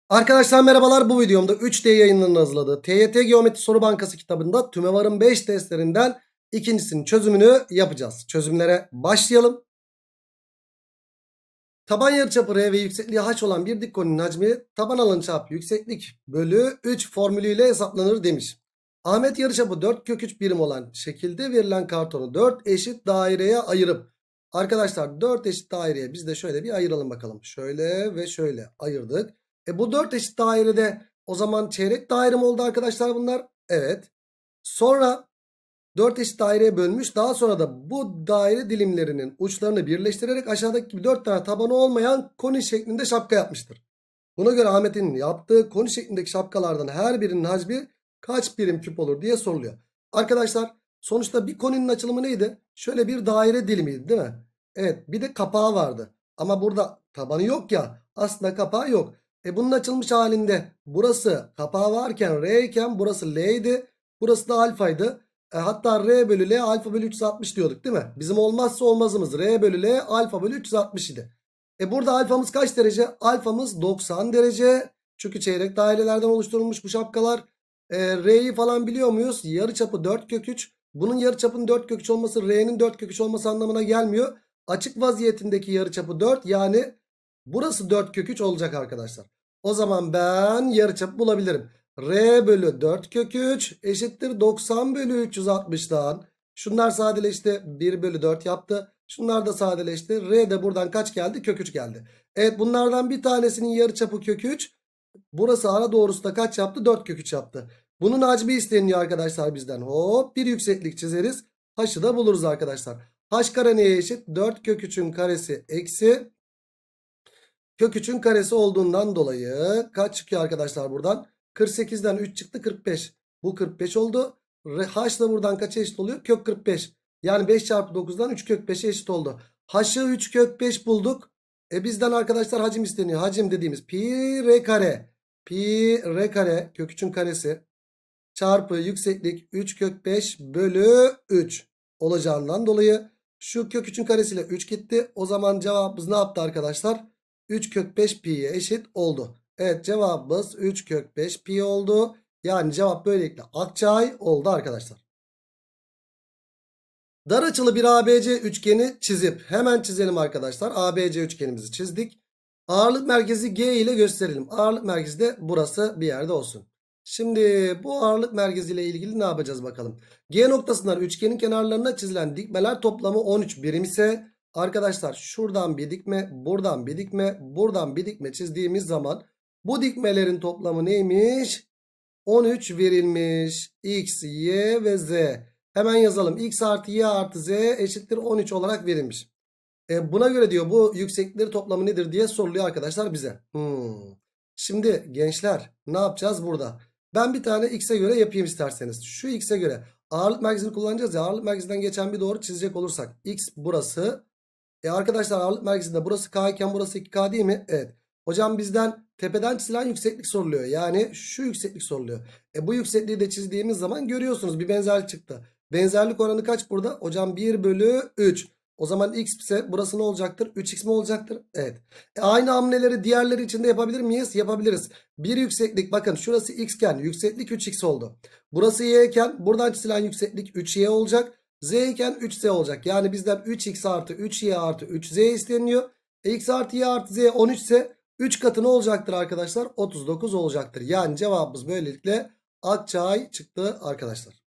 Arkadaşlar merhabalar, bu videomda 3D yayınlarının hazırladığı TYT Geometri Soru Bankası kitabında TÜMEVAR'ın 5 testlerinden ikincisinin çözümünü yapacağız. Çözümlere başlayalım. Taban yarıçapı R ve yüksekliği H olan bir dik koninin hacmi taban alanı çarpı yükseklik bölü 3 formülüyle hesaplanır demiş. Ahmet yarıçapı 4 kök 3 birim olan şekilde verilen kartonu 4 eşit daireye ayırıp, arkadaşlar 4 eşit daireye biz de şöyle bir ayıralım bakalım. Şöyle ve şöyle ayırdık. Bu 4 eşit dairede o zaman çeyrek daire mi oldu arkadaşlar bunlar? Evet. Sonra 4 eşit daireye bölmüş. Daha sonra da bu daire dilimlerinin uçlarını birleştirerek aşağıdaki gibi 4 tane tabanı olmayan koni şeklinde şapka yapmıştır. Buna göre Ahmet'in yaptığı koni şeklindeki şapkalardan her birinin hacmi kaç birim küp olur diye soruluyor. Arkadaşlar sonuçta bir koninin açılımı neydi? Şöyle bir daire dilimiydi değil mi? Evet, bir de kapağı vardı. Ama burada tabanı yok ya. Aslında kapağı yok. Bunun açılmış halinde burası kapağı varken R iken burası L idi. Burası da alfaydı. Hatta R bölü L alfa bölü 360 diyorduk değil mi? Bizim olmazsa olmazımız R bölü L alfa bölü 360 idi. Burada alfamız kaç derece? Alfamız 90 derece. Çünkü çeyrek dairelerden oluşturulmuş bu şapkalar. R'yi falan biliyor muyuz? Yarıçapı 4 kök 3. Bunun yarıçapının 4 kök 3 olması R'nin 4 kök 3 olması anlamına gelmiyor. Açık vaziyetindeki yarıçapı 4, yani burası 4 kök 3 olacak arkadaşlar. O zaman ben yarıçapı bulabilirim. R bölü 4 kök 3 eşittir 90 bölü 360'dan. Şunlar sadeleşti, 1 bölü 4 yaptı. Şunlar da sadeleşti. R de buradan kaç geldi? Kök 3 geldi. Evet, bunlardan bir tanesinin yarıçapı kök 3. Burası ara doğrusu da kaç yaptı? 4 kök 3 yaptı. Bunun hacmi isteniyor arkadaşlar bizden. Hop, bir yükseklik çizeriz. H'ı da buluruz arkadaşlar. H kare neye eşit? 4 kök 3'ün karesi eksi kök 3'ün karesi olduğundan dolayı kaç çıkıyor arkadaşlar buradan? 48'den 3 çıktı, 45. Bu 45 oldu. H da buradan kaça eşit oluyor? Kök 45. Yani 5 çarpı 9'dan 3 kök 5'e eşit oldu. H'ı 3 kök 5 bulduk. Bizden arkadaşlar hacim isteniyor. Hacim dediğimiz pi r kare. Pi r kare kök 3'ün karesi çarpı yükseklik 3 kök 5 bölü 3 olacağından dolayı şu kök 3'ün karesiyle 3 gitti. O zaman cevabımız ne yaptı arkadaşlar? 3 kök 5 pi'ye eşit oldu. Evet, cevabımız 3 kök 5 pi oldu. Yani cevap böylelikle Akçay oldu arkadaşlar. Dar açılı bir ABC üçgeni çizip hemen çizelim arkadaşlar. ABC üçgenimizi çizdik. Ağırlık merkezi G ile gösterelim. Ağırlık merkezi de burası bir yerde olsun. Şimdi bu ağırlık merkezi ile ilgili ne yapacağız bakalım. G noktasından üçgenin kenarlarına çizilen dikmeler toplamı 13 birim ise arkadaşlar şuradan bir dikme, buradan bir dikme, buradan bir dikme çizdiğimiz zaman bu dikmelerin toplamı neymiş? 13 verilmiş. X, Y ve Z. Hemen yazalım. X artı Y artı Z eşittir 13 olarak verilmiş. Buna göre diyor bu yükseklikleri toplamı nedir diye soruluyor arkadaşlar bize. Şimdi gençler ne yapacağız burada? Ben bir tane X'e göre yapayım isterseniz. Şu X'e göre ağırlık merkezini kullanacağız ya. Ağırlık merkezinden geçen bir doğru çizecek olursak. X burası. Arkadaşlar ağırlık merkezinde burası K iken burası 2K değil mi? Evet. Hocam bizden tepeden çizilen yükseklik soruluyor. Yani şu yükseklik soruluyor. Bu yüksekliği de çizdiğimiz zaman görüyorsunuz bir benzerlik çıktı. Benzerlik oranı kaç burada? Hocam 1 bölü 3. O zaman x ise burası ne olacaktır? 3x mi olacaktır? Evet. Aynı hamleleri diğerleri için de yapabilir miyiz? Yapabiliriz. Bir yükseklik, bakın şurası x iken yükseklik 3x oldu. Burası y iken buradan çizilen yükseklik 3y olacak. Z iken 3z olacak. Yani bizden 3x artı 3y artı 3z isteniyor. X artı y artı z 13 ise 3 katı ne olacaktır arkadaşlar? 39 olacaktır. Yani cevabımız böylelikle Akçay çıktı arkadaşlar.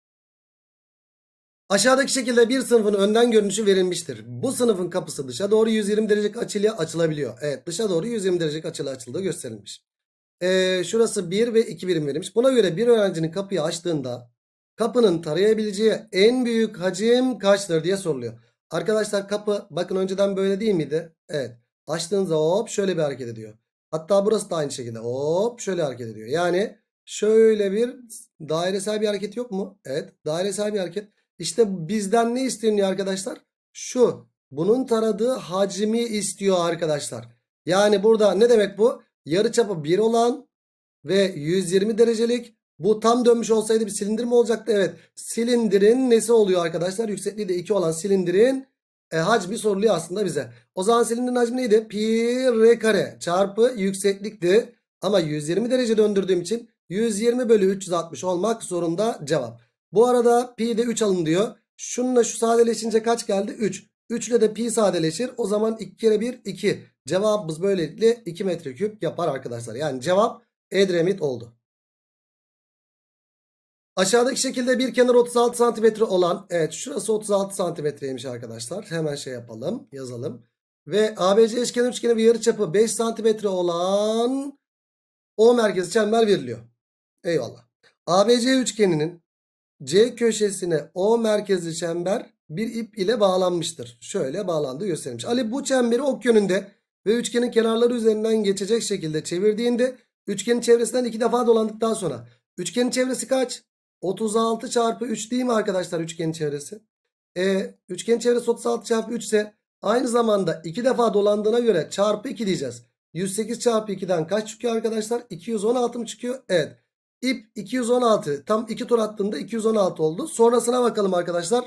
Aşağıdaki şekilde bir sınıfın önden görünüşü verilmiştir. Bu sınıfın kapısı dışa doğru 120 derecelik açıyla açılabiliyor. Evet, dışa doğru 120 derecelik açıyla açıldığı gösterilmiş. Şurası 1 ve 2 birim verilmiş. Buna göre bir öğrencinin kapıyı açtığında kapının tarayabileceği en büyük hacim kaçtır diye soruluyor. Arkadaşlar kapı bakın önceden böyle değil miydi? Evet. Açtığınızda hop şöyle bir hareket ediyor. Hatta burası da aynı şekilde hop şöyle hareket ediyor. Yani şöyle bir dairesel bir hareket yok mu? Evet, dairesel bir hareket. İşte bizden ne isteniyor arkadaşlar? Şu. Bunun taradığı hacmi istiyor arkadaşlar. Yani burada ne demek bu? Yarıçapı 1 olan ve 120 derecelik. Bu tam dönmüş olsaydı bir silindir mi olacaktı? Evet. Silindirin nesi oluyor arkadaşlar? Yüksekliği de 2 olan silindirin hacmi soruluyor aslında bize. O zaman silindirin hacmi neydi? Pi r kare çarpı yükseklikti. Ama 120 derece döndürdüğüm için 120 bölü 360 olmak zorunda cevap. Bu arada pi de 3 alın diyor. Şununla şu sadeleşince kaç geldi? 3. 3 ile de pi sadeleşir. O zaman 2 kere 1 2. Cevabımız böylelikle 2 metreküp yapar arkadaşlar. Yani cevap Edremit oldu. Aşağıdaki şekilde bir kenar 36 santimetre olan, evet şurası 36 santimetreymiş arkadaşlar. Hemen şey yapalım, yazalım. Ve ABC eşkenar üçgeni bir yarıçapı 5 santimetre olan O merkezi çember veriliyor. Eyvallah. ABC üçgeninin C köşesine O merkezli çember bir ip ile bağlanmıştır. Şöyle bağlandığı gösterilmiş. Ali bu çemberi ok yönünde ve üçgenin kenarları üzerinden geçecek şekilde çevirdiğinde üçgenin çevresinden 2 defa dolandıktan sonra üçgenin çevresi kaç? 36 çarpı 3 değil mi arkadaşlar üçgenin çevresi? Üçgenin çevresi 36 çarpı 3 ise aynı zamanda 2 defa dolandığına göre çarpı 2 diyeceğiz. 108 çarpı 2'den kaç çıkıyor arkadaşlar? 216 mı çıkıyor? Evet. İp 216, tam 2 tur attığında 216 oldu. Sonrasına bakalım arkadaşlar.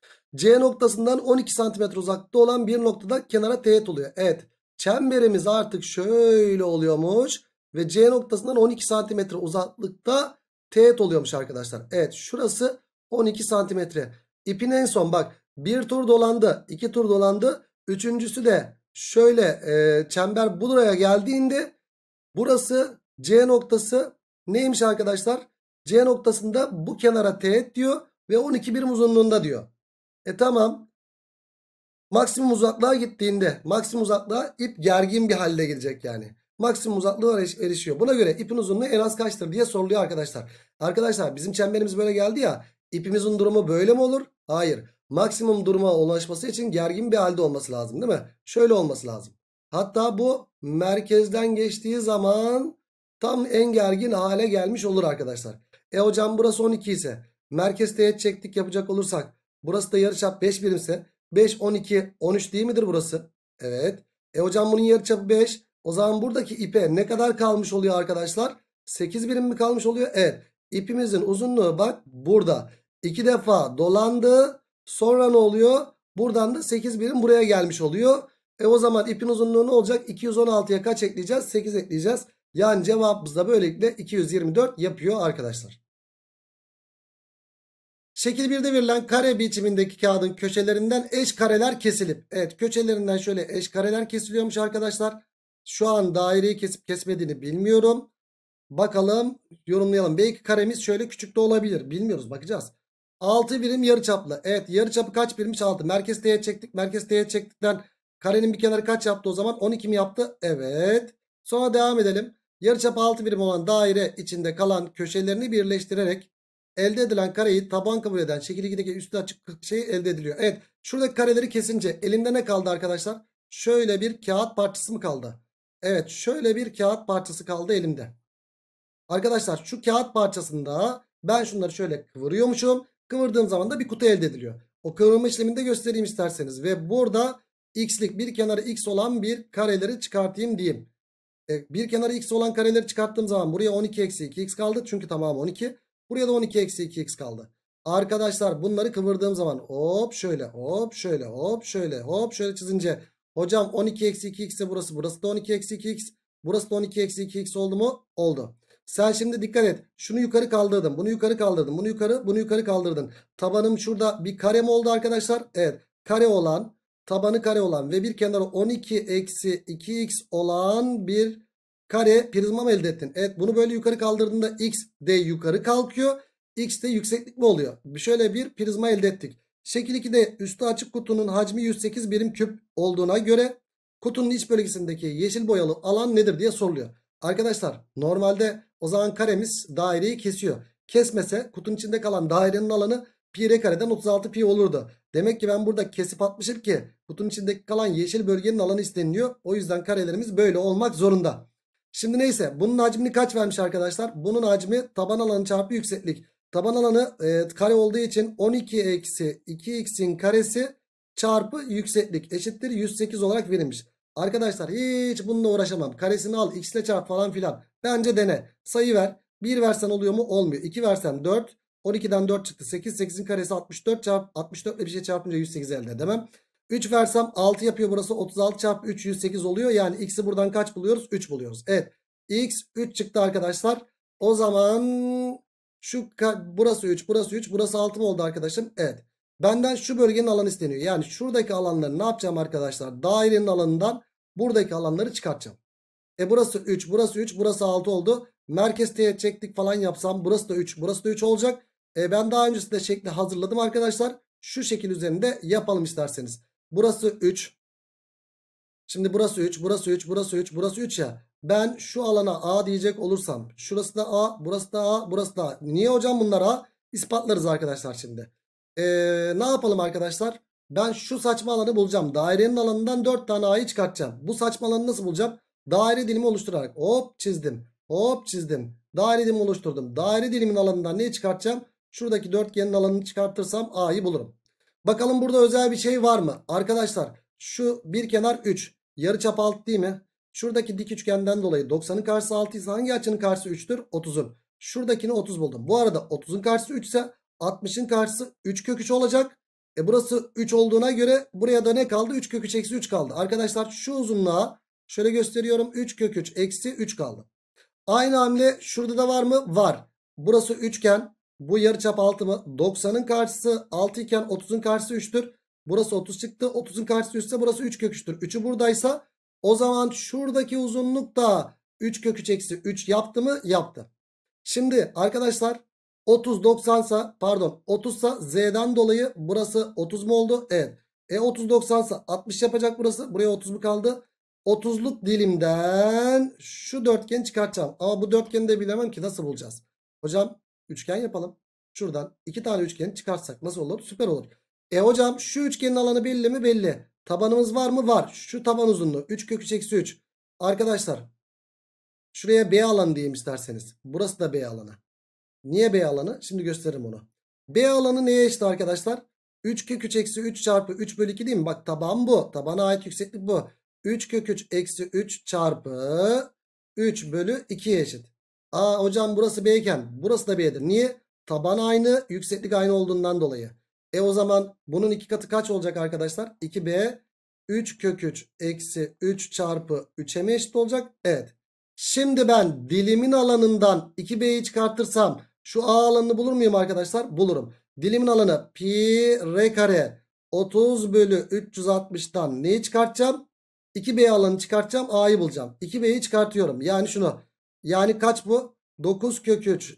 C noktasından 12 santimetre uzakta olan bir noktada kenara teğet oluyor. Evet. Çemberimiz artık şöyle oluyormuş. Ve C noktasından 12 santimetre uzaklıkta teğet oluyormuş arkadaşlar. Evet, şurası 12 santimetre. İpin en son bak bir tur dolandı, 2 tur dolandı. Üçüncüsü de şöyle çember buraya geldiğinde burası C noktası neymiş arkadaşlar? C noktasında bu kenara teğet diyor ve 12 birim uzunluğunda diyor. Tamam. Maksimum uzaklığa gittiğinde maksimum uzaklığa ip gergin bir halde gelecek yani. Maksimum uzaklığa erişiyor. Buna göre ipin uzunluğu en az kaçtır diye soruluyor arkadaşlar. Arkadaşlar bizim çemberimiz böyle geldi ya. İpimizin durumu böyle mi olur? Hayır. Maksimum duruma ulaşması için gergin bir halde olması lazım değil mi? Şöyle olması lazım. Hatta bu merkezden geçtiği zaman tam en gergin hale gelmiş olur arkadaşlar. Hocam burası 12 ise merkez teğet çektik yapacak olursak burası da yarıçap 5 birimse 5, 12, 13 değil midir burası? Evet. Hocam bunun yarıçapı 5. O zaman buradaki ipe ne kadar kalmış oluyor arkadaşlar? 8 birim mi kalmış oluyor? Evet. İpimizin uzunluğu bak burada. 2 defa dolandı. Sonra ne oluyor? Buradan da 8 birim buraya gelmiş oluyor. O zaman ipin uzunluğu ne olacak? 216'ya kaç ekleyeceğiz? 8 ekleyeceğiz. Yani cevabımız da böylelikle 224 yapıyor arkadaşlar. Şekil 1'de verilen kare biçimindeki kağıdın köşelerinden eş kareler kesilip, evet köşelerinden şöyle eş kareler kesiliyormuş arkadaşlar. Şu an daireyi kesip kesmediğini bilmiyorum. Bakalım, yorumlayalım. Belki karemiz şöyle küçük de olabilir. Bilmiyoruz, bakacağız. 6 birim yarıçaplı. Evet, yarıçapı kaç birimmiş? 6. Merkez teğet çektik. Merkez teğet çektikten karenin bir kenarı kaç yaptı o zaman? 12 mi yaptı? Evet. Sonra devam edelim. Yarıçapı 6 birim olan daire içinde kalan köşelerini birleştirerek elde edilen kareyi taban kabul eden şekil 2'deki üstü açık şey elde ediliyor. Evet, şuradaki kareleri kesince elimde ne kaldı arkadaşlar? Şöyle bir kağıt parçası mı kaldı? Evet, şöyle bir kağıt parçası kaldı elimde. Arkadaşlar şu kağıt parçasında ben şunları şöyle kıvırıyormuşum. Kıvırdığım zaman da bir kutu elde ediliyor. O kıvırma işlemini de göstereyim isterseniz. Ve burada x'lik bir kenarı x olan bir kareleri çıkartayım diyeyim. Bir kenarı x olan kareleri çıkarttığım zaman buraya 12 eksi 2x kaldı. Çünkü tamamı 12. Buraya da 12 eksi 2x kaldı. Arkadaşlar bunları kıvırdığım zaman hop şöyle hop şöyle hop şöyle hop şöyle çizince hocam 12 eksi 2x ise burası. Burası da 12 eksi 2x. Burası da 12 eksi 2x oldu mu? Oldu. Sen şimdi dikkat et. Şunu yukarı kaldırdım. Bunu yukarı kaldırdım. Bunu yukarı kaldırdın. Tabanım şurada bir kare mi oldu arkadaşlar? Evet. Kare olan, tabanı kare olan ve bir kenarı 12 eksi 2x olan bir kare prizma mı elde ettin? Evet, bunu böyle yukarı kaldırdığında x de yukarı kalkıyor. X de yükseklik mi oluyor? Şöyle bir prizma elde ettik. Şekil 2'de üstü açık kutunun hacmi 108 birim küp olduğuna göre kutunun iç bölgesindeki yeşil boyalı alan nedir diye soruluyor. Arkadaşlar normalde o zaman karemiz daireyi kesiyor. Kesmese kutunun içinde kalan dairenin alanı pi r kareden 36 pi olurdu. Demek ki ben burada kesip atmışım ki kutunun içindeki kalan yeşil bölgenin alanı isteniliyor. O yüzden karelerimiz böyle olmak zorunda. Şimdi neyse, bunun hacmini kaç vermiş arkadaşlar? Bunun hacmi taban alanı çarpı yükseklik. Taban alanı kare olduğu için 12 eksi 2x'in karesi çarpı yükseklik eşittir 108 olarak verilmiş. Arkadaşlar hiç bununla uğraşamam. Karesini al, x ile çarp falan filan. Bence dene. Sayı ver. 1 versen oluyor mu? Olmuyor. 2 versen 4. 12'den 4 çıktı. 8. 8'in karesi 64 çarp 64 ile bir şey çarpınca 108 elde edemem. 3 versem 6 yapıyor burası. 36 çarpı 3 108 oluyor. Yani x'i buradan kaç buluyoruz? 3 buluyoruz. Evet. X 3 çıktı arkadaşlar. O zaman burası 3, burası 3, burası 6 mı oldu arkadaşım? Evet. Benden şu bölgenin alanı isteniyor. Yani şuradaki alanları ne yapacağım arkadaşlar? Dairenin alanından buradaki alanları çıkartacağım. Burası 3, burası 3, burası 6 oldu. Merkez teğet çektik falan yapsam burası da 3, burası da 3 olacak. Ben daha öncesinde şekli hazırladım arkadaşlar. Şu şekil üzerinde yapalım isterseniz. Burası 3. Şimdi burası 3, burası 3, burası 3, burası 3 ya. Ben şu alana A diyecek olursam şurası da A, burası da A, burası da A. Niye hocam bunlar A? İspatlarız arkadaşlar şimdi. Ne yapalım arkadaşlar? Ben şu saçma alanı bulacağım. Dairenin alanından 4 tane A'yı çıkartacağım. Bu saçma alanı nasıl bulacağım? Daire dilimi oluşturarak hop çizdim. Hop çizdim. Daire dilimi oluşturdum. Daire dilimin alanından neyi çıkartacağım? Şuradaki dörtgenin alanını çıkartırsam A'yı bulurum. Bakalım burada özel bir şey var mı? Arkadaşlar şu bir kenar 3. Yarıçap 6 değil mi? Şuradaki dik üçgenden dolayı 90'ın karşısı 6 ise hangi açının karşısı 3'tür? 30'un. Şuradakini 30 buldum. Bu arada 30'un karşısı 3 ise 60'ın karşısı 3 kök 3 olacak. Burası 3 olduğuna göre buraya da ne kaldı? 3 kök 3 eksi 3 kaldı. Arkadaşlar şu uzunluğa şöyle gösteriyorum. 3 kök 3 eksi 3 kaldı. Aynı hamle şurada da var mı? Var. Burası üçgen. Bu yarıçap 6 mı? 90'ın karşısı 6 iken 30'un karşısı 3'tür. Burası 30 çıktı. 30'un karşısı 3 ise burası 3 kök 3'tür. 3'ü buradaysa o zaman şuradaki uzunluk da 3 kök 3 eksi 3 yaptı mı? Yaptı. Şimdi arkadaşlar 30 90 sa pardon 30 sa Z'den dolayı burası 30 mu oldu? Evet. 30 90 sa 60 yapacak burası. Buraya 30 mu kaldı? 30'luk dilimden şu dörtgeni çıkartacağım. Ama bu dörtgeni de bilemem ki nasıl bulacağız? Hocam üçgen yapalım. Şuradan 2 tane üçgeni çıkartsak nasıl olur? Süper olur. Hocam şu üçgenin alanı belli mi? Belli. Tabanımız var mı? Var. Şu taban uzunluğu 3 kök 3 eksi 3. Arkadaşlar şuraya B alanı diyeyim isterseniz. Burası da B alanı. Niye B alanı? Şimdi gösteririm onu. B alanı neye eşit arkadaşlar? 3 kök 3 eksi 3 çarpı 3 bölü 2 değil mi? Bak taban bu. Tabana ait yükseklik bu. 3 kök 3 eksi 3 çarpı 3 bölü 2'ye eşit. Hocam burası B iken burası da B'dir. Niye? Taban aynı, yükseklik aynı olduğundan dolayı. O zaman bunun iki katı kaç olacak arkadaşlar? 2B 3 kök 3 eksi 3 çarpı 3'e mi eşit olacak? Evet. Şimdi ben dilimin alanından 2B'yi çıkartırsam şu A alanını bulur muyum arkadaşlar? Bulurum. Dilimin alanı pi r kare 30 bölü 360'tan neyi çıkartacağım? 2B alanı çıkartacağım. A'yı bulacağım. 2B'yi çıkartıyorum. Yani şunu. Yani kaç bu? 9 kök 3.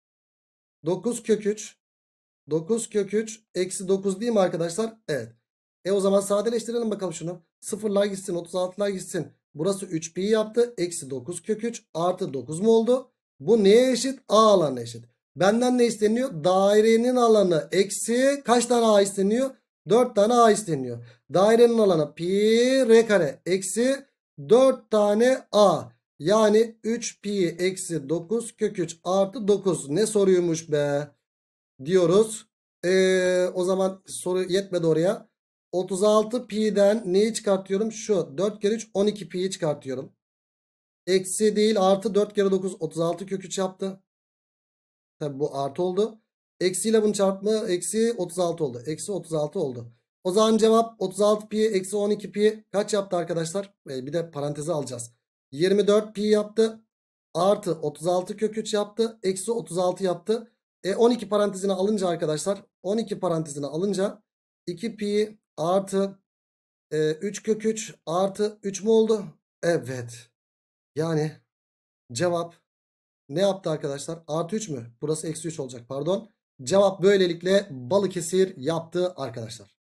9 kök 3. 9 kök 3 eksi 9 değil mi arkadaşlar? Evet. O zaman sadeleştirelim bakalım şunu. Sıfırlar gitsin, 36'lar gitsin. Burası 3 pi yaptı. Eksi 9 kök 3 artı 9 mu oldu? Bu neye eşit? A alanına eşit. Benden ne isteniyor? Dairenin alanı eksi kaç tane A isteniyor? 4 tane A isteniyor. Dairenin alanı pi r kare eksi 4 tane A. Yani 3 pi eksi 9 kök 3 artı 9. Ne soruymuş be? Diyoruz. O zaman soru yetmedi oraya. 36 pi'den neyi çıkartıyorum? Şu 4 kere 3 12 pi'yi çıkartıyorum. Eksi değil artı 4 kere 9 36 kök 3 yaptı. Tabi bu artı oldu. Eksiyle bunu çarpma eksi 36 oldu. Eksi 36 oldu. O zaman cevap 36 pi eksi 12 pi kaç yaptı arkadaşlar? Bir de paranteze alacağız. 24 pi yaptı. Artı 36 kök 3 yaptı. Eksi 36 yaptı. 12 parantezine alınca arkadaşlar 12 parantezine alınca 2 pi artı 3 kök 3 artı 3 mü oldu? Evet. Yani cevap ne yaptı arkadaşlar? Artı 3 mü? Burası eksi 3 olacak pardon. Cevap böylelikle Balıkesir yaptı arkadaşlar.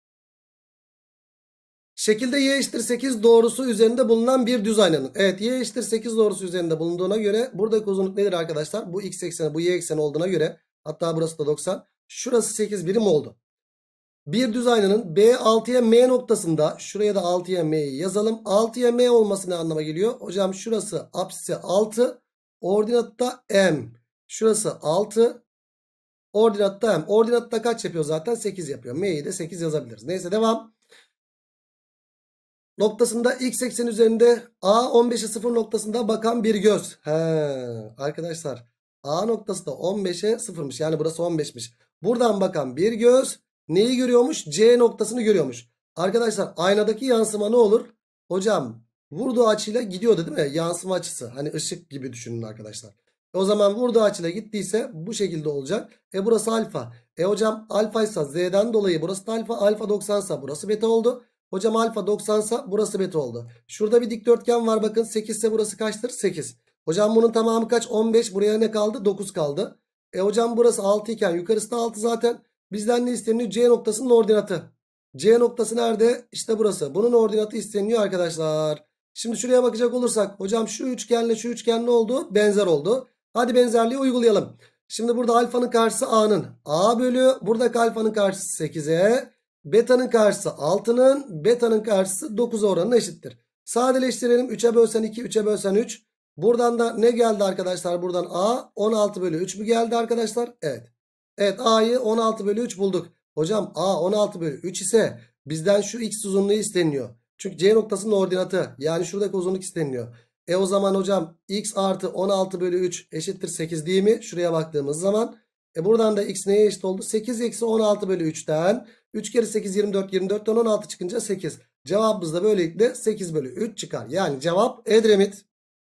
Şekilde y eşittir 8 doğrusu üzerinde bulunan bir düz aynanın. Evet, y eşittir 8 doğrusu üzerinde bulunduğuna göre buradaki uzunluk nedir arkadaşlar? Bu x ekseni bu y ekseni olduğuna göre hatta burası da 90. Şurası 8 birim oldu. Bir düz aynanın B 6'ya M noktasında şuraya da 6'ya M'yi yazalım. 6'ya M olması ne anlama geliyor? Hocam şurası apsisi 6. Ordinatta M. Şurası 6. Ordinatta M. Ordinatta kaç yapıyor zaten? 8 yapıyor. M'yi de 8 yazabiliriz. Neyse devam. Noktasında x eksen üzerinde A 15'e 0 noktasında bakan bir göz. Arkadaşlar A noktası da 15'e 0'mış. Yani burası 15'miş. Buradan bakan bir göz neyi görüyormuş? C noktasını görüyormuş. Arkadaşlar aynadaki yansıma ne olur? Hocam Vurduğu açıyla gidiyordu değil mi? Yansıma açısı. Hani ışık gibi düşünün arkadaşlar. O zaman vurduğu açıyla gittiyse bu şekilde olacak. Burası alfa. Hocam alfa ise z'den dolayı burası da alfa. Alfa 90 ise burası beta oldu. Hocam alfa 90 ise burası beta oldu. Şurada bir dikdörtgen var bakın. 8 ise burası kaçtır? 8. Hocam bunun tamamı kaç? 15. Buraya ne kaldı? 9 kaldı. Hocam burası 6 iken yukarısı da 6 zaten. Bizden ne isteniyor? C noktasının ordinatı. C noktası nerede? İşte burası. Bunun ordinatı isteniyor arkadaşlar. Şimdi şuraya bakacak olursak. Hocam şu üçgenle şu üçgen ne oldu? Benzer oldu. Hadi benzerliği uygulayalım. Şimdi burada alfanın karşısı A'nın. A bölü buradaki alfanın karşısı 8'e. Beta'nın karşısı 6'nın. Beta'nın karşısı 9'a oranına eşittir. Sadeleştirelim. 3'e bölsen 2, 3'e bölsen 3. Buradan da ne geldi arkadaşlar? Buradan A 16 bölü 3 mü geldi arkadaşlar? Evet. Evet, A'yı 16 bölü 3 bulduk. Hocam A 16 bölü 3 ise bizden şu x uzunluğu isteniyor. Çünkü C noktasının ordinatı, yani şuradaki uzunluk isteniyor. O zaman hocam x artı 16 bölü 3 eşittir 8 değil mi? Şuraya baktığımız zaman. Buradan da x neye eşit oldu? 8 eksi 16 bölü 3'ten 3 kere 8 24, 24'ten 16 çıkınca 8. Cevabımız da böylelikle 8 bölü 3 çıkar. Yani cevap Edremit.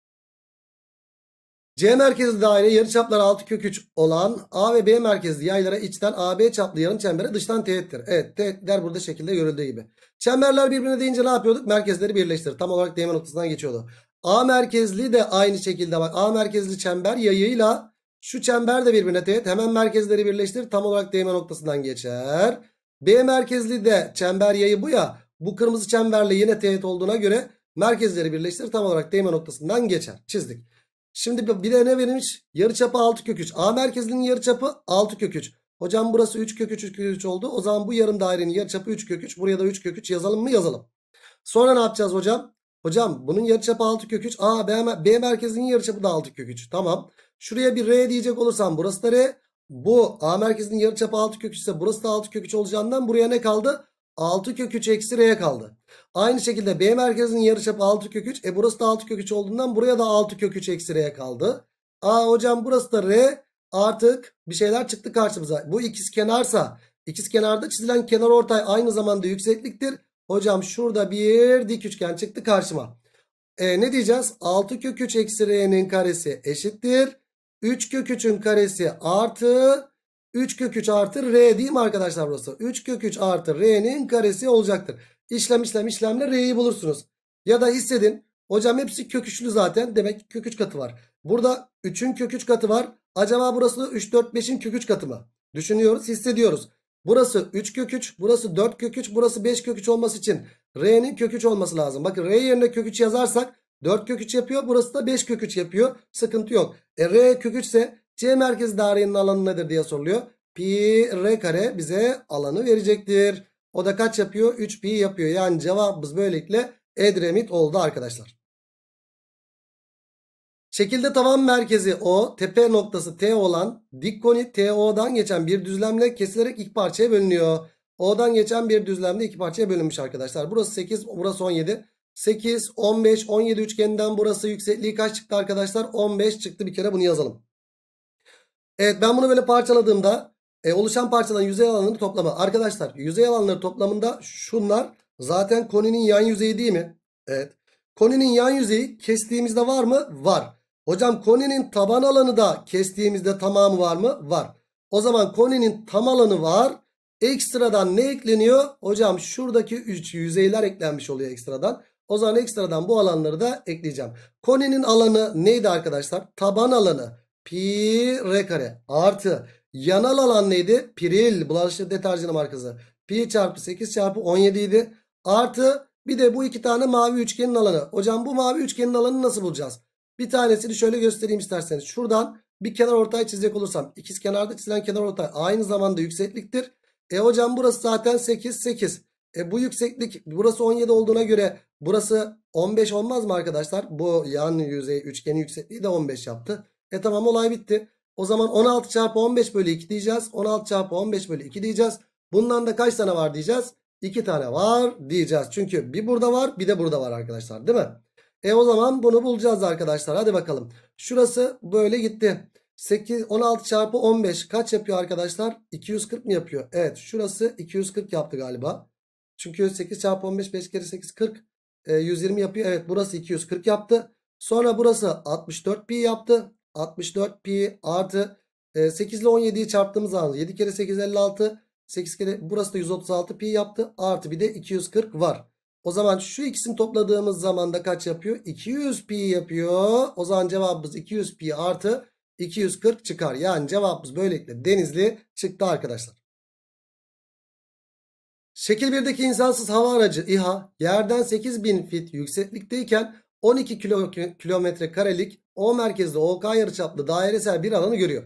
C merkezli daire yarıçapları 6 kök 3 olan A ve B merkezli yaylara içten AB çaplı yarım çembere dıştan teğettir. Evet, teğetler burada şekilde görüldüğü gibi. Çemberler birbirine değince ne yapıyorduk? Merkezleri birleştirir. Tam olarak değme noktasından geçiyordu. A merkezli de aynı şekilde bak. A merkezli çember yayıyla şu çember de birbirine teğet. Hemen merkezleri birleştirir. Tam olarak değme noktasından geçer. B merkezli de çember yayı bu ya. Bu kırmızı çemberle yine teğet olduğuna göre merkezleri birleştirir. Tam olarak değme noktasından geçer. Çizdik. Şimdi bir de ne verilmiş? Yarıçapı 6 kök 3. A merkezinin yarıçapı 6 kök 3. Hocam burası 3 kök 3, 3 kök 3 oldu. O zaman bu yarım dairenin yarıçapı 3 kök 3. Buraya da 3 kök 3 yazalım mı? Yazalım. Sonra ne yapacağız hocam? Hocam bunun yarıçapı 6 kök 3. B merkezinin yarıçapı da 6 kök 3. Tamam. Şuraya bir R diyecek olursam burası da R. Bu A merkezinin yarıçapı 6 kök 3 ise burası da 6 kök 3 olacağından buraya ne kaldı? 6 kök 3 eksi R kaldı. Aynı şekilde B merkezinin yarıçapı 6 kök 3. Burası da 6 kök 3 olduğundan buraya da 6 kök 3 eksi R kaldı. Hocam burası da R. Artık bir şeyler çıktı karşımıza. Bu ikizkenarsa ikizkenarda çizilen kenarortay aynı zamanda yüksekliktir. Hocam şurada bir dik üçgen çıktı karşıma. Ne diyeceğiz? 6 kök 3 eksi R'nin karesi eşittir 3 kök 3'ün karesi artı 3 kök 3 artı R değil mi arkadaşlar burası? 3 kök 3 artı R'nin karesi olacaktır. İşlemle R'yi bulursunuz. Ya da hissedin. Hocam hepsi kök 3'lü zaten. Demek ki kök 3 katı var. Burada 3'ün kök 3 katı var. Acaba burası 3, 4, 5'in kök 3 katı mı? Düşünüyoruz, hissediyoruz. Burası 3 kök 3, burası 4 kök 3, burası 5 kök 3 olması için R'nin kök 3 olması lazım. Bakın R yerine kök 3 yazarsak 4 kök 3 yapıyor. Burası da 5 kök 3 yapıyor. Sıkıntı yok. R kök 3 ise C merkezi dairenin alanı nedir diye soruluyor. Pi R kare bize alanı verecektir. O da kaç yapıyor? 3 pi yapıyor. Yani cevabımız böylelikle Edremit oldu arkadaşlar. Şekilde tavan merkezi O, tepe noktası T olan dik koni TO'dan geçen bir düzlemle kesilerek iki parçaya bölünüyor. O'dan geçen bir düzlemde iki parçaya bölünmüş arkadaşlar. Burası 8, burası 17. 8, 15, 17 üçgeninden burası yüksekliği kaç çıktı arkadaşlar? 15 çıktı, bir kere bunu yazalım. Evet, ben bunu böyle parçaladığımda oluşan parçaların yüzey alanları toplamı. Arkadaşlar yüzey alanları toplamında şunlar zaten koninin yan yüzeyi değil mi? Evet. Koninin yan yüzeyi kestiğimizde var mı? Var. Hocam koninin taban alanı da kestiğimizde tamamı var mı? Var. O zaman koninin tam alanı var. Ekstradan ne ekleniyor? Hocam şuradaki 3 yüzeyler eklenmiş oluyor ekstradan. O zaman ekstradan bu alanları da ekleyeceğim. Koninin alanı neydi arkadaşlar? Taban alanı. Pi R kare artı yanal alan neydi? Piril bulaşık deterjanı markası. Pi çarpı 8 çarpı 17 idi. Artı bir de bu iki tane mavi üçgenin alanı. Hocam bu mavi üçgenin alanını nasıl bulacağız? Bir tanesini şöyle göstereyim isterseniz. Şuradan bir kenarortay çizecek olursam. İkizkenarda çizilen kenarortay aynı zamanda yüksekliktir. Hocam burası zaten 8 8. Bu yükseklik burası 17 olduğuna göre burası 15 olmaz mı arkadaşlar? Bu yan yüzey üçgenin yüksekliği de 15 yaptı. Tamam, olay bitti. O zaman 16 çarpı 15 bölü 2 diyeceğiz. 16 çarpı 15 bölü 2 diyeceğiz. Bundan da kaç tane var diyeceğiz? 2 tane var diyeceğiz. Çünkü bir burada var, bir de burada var arkadaşlar, değil mi? O zaman bunu bulacağız arkadaşlar. Hadi bakalım. Şurası böyle gitti. 8, 16 çarpı 15 kaç yapıyor arkadaşlar? 240 mı yapıyor? Evet, şurası 240 yaptı galiba. Çünkü 8 çarpı 15 5 kere 8 40. 120 yapıyor. Evet, burası 240 yaptı. Sonra burası 64 pi yaptı. 64 pi artı 8 ile 17'yi çarptığımız zaman 7 kere 8 56. 8 kere burası da 136 pi yaptı. Artı bir de 240 var. O zaman şu ikisini topladığımız zaman da kaç yapıyor? 200 pi yapıyor. O zaman cevabımız 200 pi artı 240 çıkar. Yani cevabımız böylelikle Denizli çıktı arkadaşlar. Şekil 1'deki insansız hava aracı İHA yerden 8000 fit yükseklikteyken 12 kilometre karelik O merkezli OK yarıçaplı dairesel bir alanı görüyor.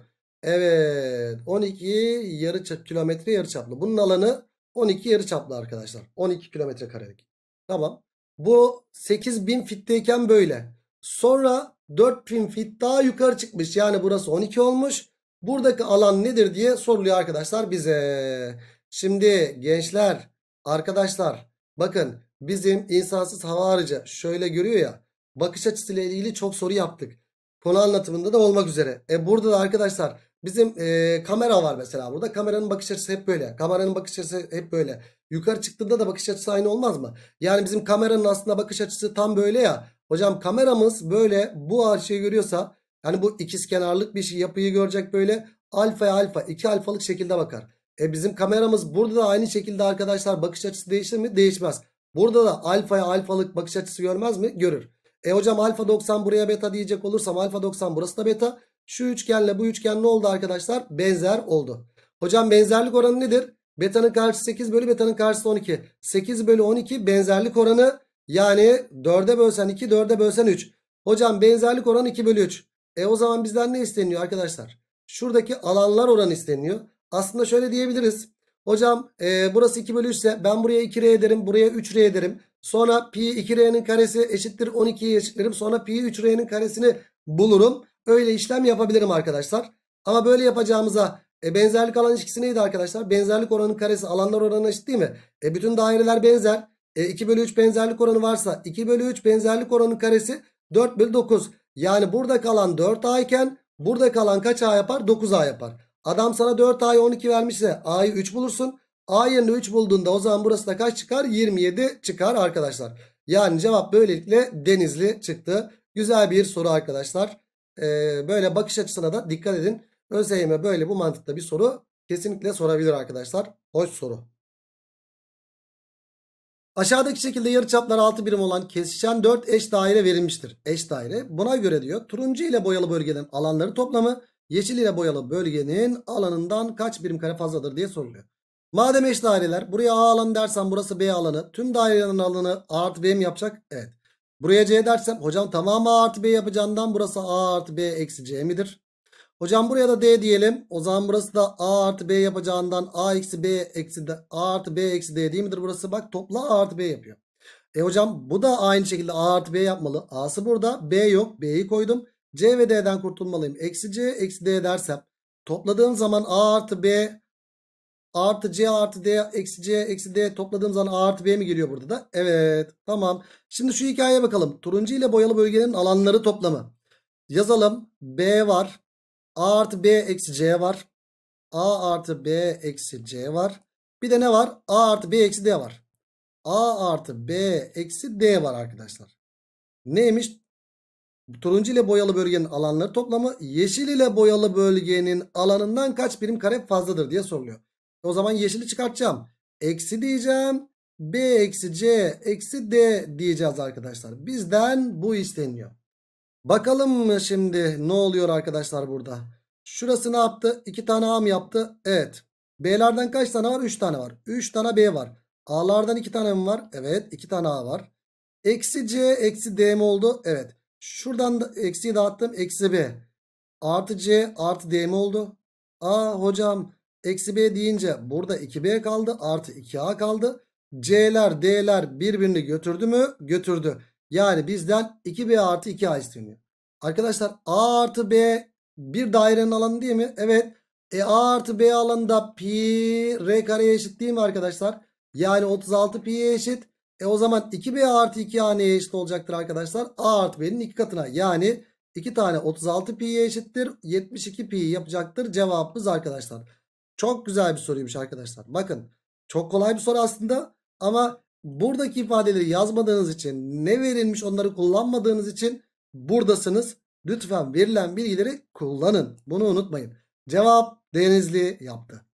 Evet, 12 kilometre yarıçaplı. Bunun alanı 12 yarıçaplı arkadaşlar. 12 kilometre karelik. Tamam. Bu 8000 fitteyken böyle. Sonra 4000 fit daha yukarı çıkmış. Yani burası 12 olmuş. Buradaki alan nedir diye soruluyor arkadaşlar bize. Şimdi gençler, arkadaşlar, bakın bizim insansız hava aracı şöyle görüyor ya. Bakış açısıyla ilgili çok soru yaptık. Konu anlatımında da olmak üzere. Burada da arkadaşlar bizim kamera var mesela burada. Kameranın bakış açısı hep böyle. Kameranın bakış açısı hep böyle. Yukarı çıktığında da bakış açısı aynı olmaz mı? Yani bizim kameranın aslında bakış açısı tam böyle ya. Hocam kameramız böyle bu açıyı görüyorsa, yani bu ikizkenarlık bir şey, yapıyı görecek böyle. Alfaya alfa, 2 alfalık şekilde bakar. Bizim kameramız burada da aynı şekilde arkadaşlar bakış açısı değişir mi? Değişmez. Burada da alfaya alfalık bakış açısı görmez mi? Görür. Hocam alfa 90 buraya beta diyecek olursam alfa 90 burası da beta. Şu üçgenle bu üçgen ne oldu arkadaşlar? Benzer oldu. Hocam benzerlik oranı nedir? Beta'nın karşısı 8 bölü beta'nın karşısı 12. 8 bölü 12 benzerlik oranı, yani 4'e bölsen 2, 4'e bölsen 3. Hocam benzerlik oranı 2 bölü 3. O zaman bizden ne isteniyor arkadaşlar? Şuradaki alanlar oranı isteniyor. Aslında şöyle diyebiliriz. Hocam burası 2 bölü 3 ise ben buraya 2R ederim. Buraya 3R ederim. Sonra pi 2R'nin karesi eşittir 12'ye eşitlerim. Sonra pi 3R'nin karesini bulurum. Öyle işlem yapabilirim arkadaşlar. Ama böyle yapacağımıza benzerlik alan ilişkisi neydi arkadaşlar? Benzerlik oranının karesi alanlar oranına eşit değil mi? Bütün daireler benzer. 2 bölü 3 benzerlik oranı varsa 2 bölü 3 benzerlik oranının karesi 4 bölü 9. Yani burada kalan 4A iken burada kalan kaç A yapar? 9A yapar. Adam sana 4A'yı 12 vermişse A'yı 3 bulursun. A yerine 3 bulduğunda o zaman burası da kaç çıkar? 27 çıkar arkadaşlar. Yani cevap böylelikle Denizli çıktı. Güzel bir soru arkadaşlar. Böyle bakış açısına da dikkat edin. ÖSYM böyle bu mantıkta bir soru kesinlikle sorabilir arkadaşlar. Hoş soru. Aşağıdaki şekilde yarıçaplar 6 birim olan kesişen 4 eş daire verilmiştir. Eş daire. Buna göre diyor turuncu ile boyalı bölgenin alanları toplamı yeşil ile boyalı bölgenin alanından kaç birim kare fazladır diye soruluyor. Madem eş daireler, buraya A alanı dersem burası B alanı. Tüm dairelerin alanı A artı B mi yapacak? Evet. Buraya C dersem hocam tamamı A artı B yapacağından burası A artı B eksi C midir? Hocam buraya da D diyelim. O zaman burası da A artı B yapacağından A eksi B eksi D, A artı B eksi D değil midir burası? Bak topla A artı B yapıyor. Hocam bu da aynı şekilde A artı B yapmalı. A'sı burada. B yok. B'yi koydum. C ve D'den kurtulmalıyım. Eksi C eksi D dersem topladığım zaman A artı B artı C artı D eksi C eksi D topladığım zaman A artı B mi geliyor burada da? Evet. Tamam. Şimdi şu hikayeye bakalım. Turuncu ile boyalı bölgenin alanları toplamı. Yazalım. B var. A artı B eksi C var. A artı B eksi C var. Bir de ne var? A artı B eksi D var. A artı B eksi D var arkadaşlar. Neymiş? Turuncu ile boyalı bölgenin alanları toplamı yeşil ile boyalı bölgenin alanından kaç birim kare fazladır diye soruluyor. O zaman yeşili çıkartacağım. Eksi diyeceğim. B eksi C eksi D diyeceğiz arkadaşlar. Bizden bu isteniyor. Bakalım mı şimdi ne oluyor arkadaşlar burada? Şurası ne yaptı? 2 tane A mı yaptı? Evet. B'lerden kaç tane var? 3 tane var. 3 tane B var. A'lardan 2 tane mi var? Evet. 2 tane A var. Eksi C eksi D mi oldu? Evet. Şuradan da eksiyi dağıttım. Eksi B. Artı C artı D mi oldu? Hocam eksi B deyince burada 2B kaldı. Artı 2A kaldı. C'ler D'ler birbirini götürdü mü? Götürdü. Yani bizden 2B artı 2A isteniyor. Arkadaşlar A artı B bir dairenin alanı değil mi? Evet. A artı B alanında pi R kareye eşit değil mi arkadaşlar? Yani 36 pi'ye eşit. O zaman 2B artı 2A neye eşit olacaktır arkadaşlar? A artı B'nin 2 katına. Yani 2 tane 36 pi'ye eşittir. 72 pi yapacaktır cevabımız arkadaşlar. Çok güzel bir soruymuş arkadaşlar. Bakın çok kolay bir soru aslında. Ama buradaki ifadeleri yazmadığınız için, ne verilmiş onları kullanmadığınız için buradasınız. Lütfen verilen bilgileri kullanın. Bunu unutmayın. Cevap Denizli yaptı.